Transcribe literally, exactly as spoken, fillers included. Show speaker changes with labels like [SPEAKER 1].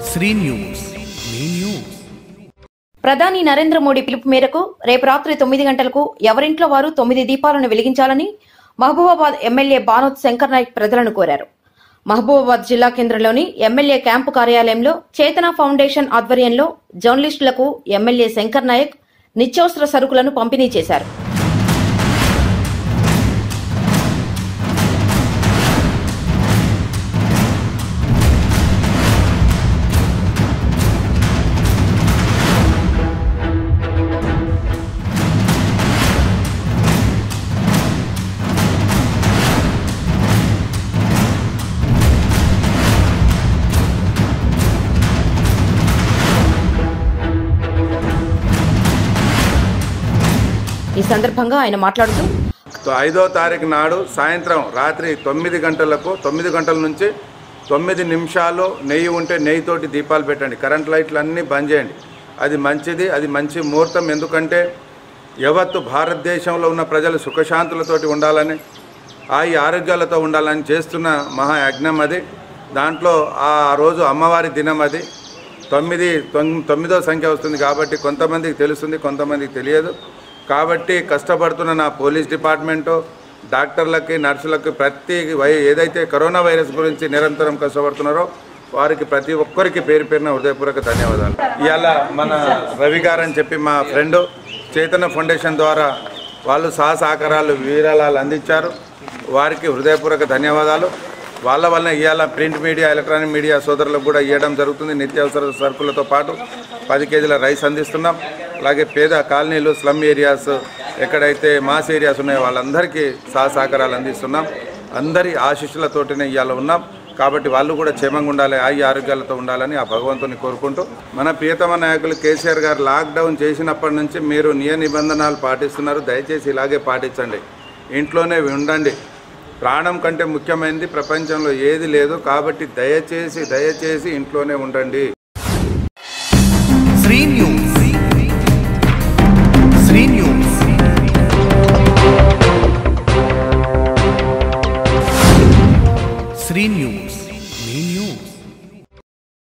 [SPEAKER 1] Shri news మీ news.
[SPEAKER 2] ప్రధాని నరేంద్ర మోడీ పిలుపు మేరకు రేపు రాత్రి తొమ్మిది గంటలకు ఎవరింట్లో వారు తొమ్మిది దీపాలను వెలిగించాలని మహబూబాబాద్ ఎమ్మెల్యే బానోత్ శంకర్ నాయక్ ప్రజలను కోరారు. మహబూబాబాద్ జిల్లా కేంద్రంలోని ఎమ్మెల్యే క్యాంపు కార్యాలయంలో చేతన ఫౌండేషన్ ఆధ్వర్యంలో జర్నలిస్టులకు ఎమ్మెల్యే శంకర్ నాయక్ నిత్యావసర సరుకులను పంపిణీ చేశారు. ఈ సందర్భంగా ఆయన మాట్లాడుతూ
[SPEAKER 3] ఐదో తారీఖు నాడు సాయంత్రం రాత్రి తొమ్మిది గంటలకు తొమ్మిది గంటల నుంచి తొమ్మిది నిమిషాలు నెయ్యి ఉంటే నెయ్యితోటి దీపాలు పెట్టండి. కరెంట్ లైట్లు అన్నీ బంద్ చేయండి. అది మంచిది, అది మంచి ముహూర్తం. ఎందుకంటే యావత్తు భారతదేశంలో ఉన్న ప్రజలు సుఖశాంతులతోటి ఉండాలని, ఆయి ఆరోగ్యాలతో ఉండాలని చేస్తున్న మహాయజ్ఞం అది. దాంట్లో ఆ రోజు అమ్మవారి దినం అది. తొమ్మిది తొమ్మిదో సంఖ్య వస్తుంది కాబట్టి కొంతమందికి తెలుస్తుంది, కొంతమందికి తెలియదు. కాబట్టి కష్టపడుతున్న నా పోలీస్ డిపార్ట్మెంటు, డాక్టర్లకి, నర్సులకి, ప్రతి వై ఏదైతే కరోనా వైరస్ గురించి నిరంతరం కష్టపడుతున్నారో వారికి ప్రతి ఒక్కరికి పేరు పేరున హృదయపూర్వక ధన్యవాదాలు. ఇవాళ మన రవి గారు అని చెప్పి మా ఫ్రెండ్ చేతన ఫౌండేషన్ ద్వారా వాళ్ళు సహసహకారాలు వీరాలు అందించారు. వారికి హృదయపూర్వక ధన్యవాదాలు. వాళ్ళ వలన ఇవాళ ప్రింట్ మీడియా, ఎలక్ట్రానిక్ మీడియా సోదరులకు కూడా ఇవ్వడం జరుగుతుంది. నిత్యావసర సరుకులతో పాటు పది కేజీల రైస్ అందిస్తున్నాం. అలాగే పేద కాలనీలు, స్లమ్ ఏరియాస్, ఎక్కడైతే మాస్ ఏరియాస్ ఉన్నాయో వాళ్ళందరికీ సహసహకారాలు అందిస్తున్నాం. అందరి ఆశీస్సులతోటినే ఇవాళ ఉన్నాం. కాబట్టి వాళ్ళు కూడా క్షేమంగా ఉండాలి, ఆయి ఆరోగ్యాలతో ఉండాలని ఆ భగవంతుని కోరుకుంటూ, మన ప్రియతమ నాయకులు కేసీఆర్ గారు లాక్డౌన్ చేసినప్పటి నుంచి మీరు నియమ నిబంధనలు పాటిస్తున్నారు. దయచేసి ఇలాగే పాటించండి, ఇంట్లోనే ఉండండి. ప్రాణం కంటే ముఖ్యమైనది ప్రపంచంలో ఏది లేదు. కాబట్టి దయచేసి దయచేసి ఇంట్లోనే ఉండండి.
[SPEAKER 1] Shri news Shri news Shri news